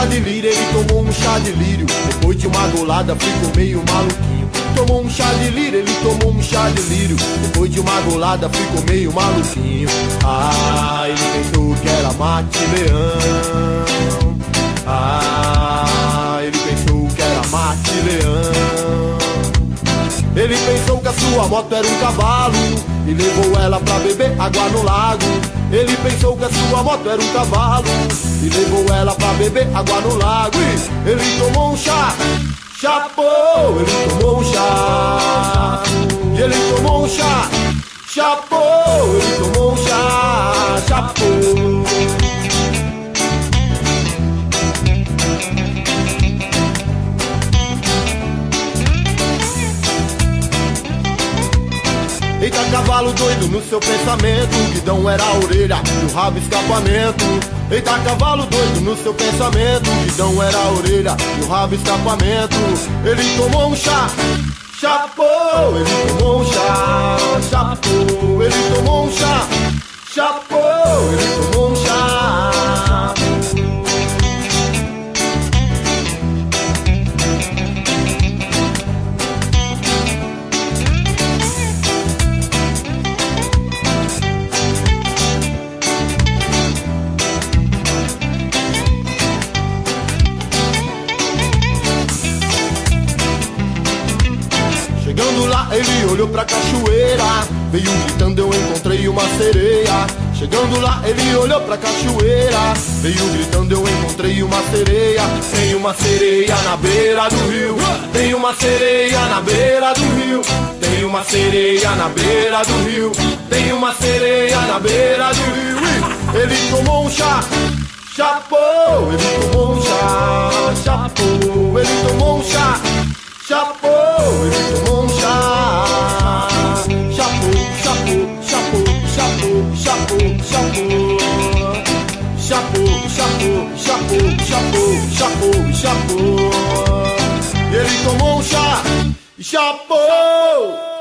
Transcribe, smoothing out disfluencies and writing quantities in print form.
de lírio, ele tomou um chá de lírio. Depois de uma golada ficou meio maluquinho. Tomou um chá de lírio, ele tomou um chá de lírio. Depois de uma golada ficou meio maluquinho. Ah, ele pensou que era mate-leão. Ah, ele pensou que era mate-leão. Ele pensou que a sua moto era um cavalo e levou ela pra beber água no lago. Ele pensou que a sua moto era um cavalo e levou ela pra beber água no lago. E ele tomou um chá, chapou. Ele tomou um chá, e ele tomou um chá, chapou. Ele tomou um chá, chapou. Eita, cavalo doido no seu pensamento, o guidão era a orelha e o rabo escapamento. Eita, cavalo doido no seu pensamento, o guidão era a orelha e o rabo escapamento. Ele tomou um chá, chapou. Ele tomou um chá, chapou. Ele tomou um chá, chapou. Ele tomou um chá. Chegando lá, ele olhou pra cachoeira, veio gritando, eu encontrei uma sereia. Chegando lá, ele olhou pra cachoeira, veio gritando, eu encontrei uma sereia. Tem uma sereia na beira do rio, tem uma sereia na beira do rio, tem uma sereia na beira do rio, tem uma sereia na beira do rio. Ele tomou um chá, chapou. Ele tomou um chá, chapou. Ele tomou um chá, chapou. Ele tomou um chá, chapou, chapou, chapou, chapou, chapou, chapou, chapou, chapou, chapou, chapou, chapou, chapou. E ele tomou um chá e chapou.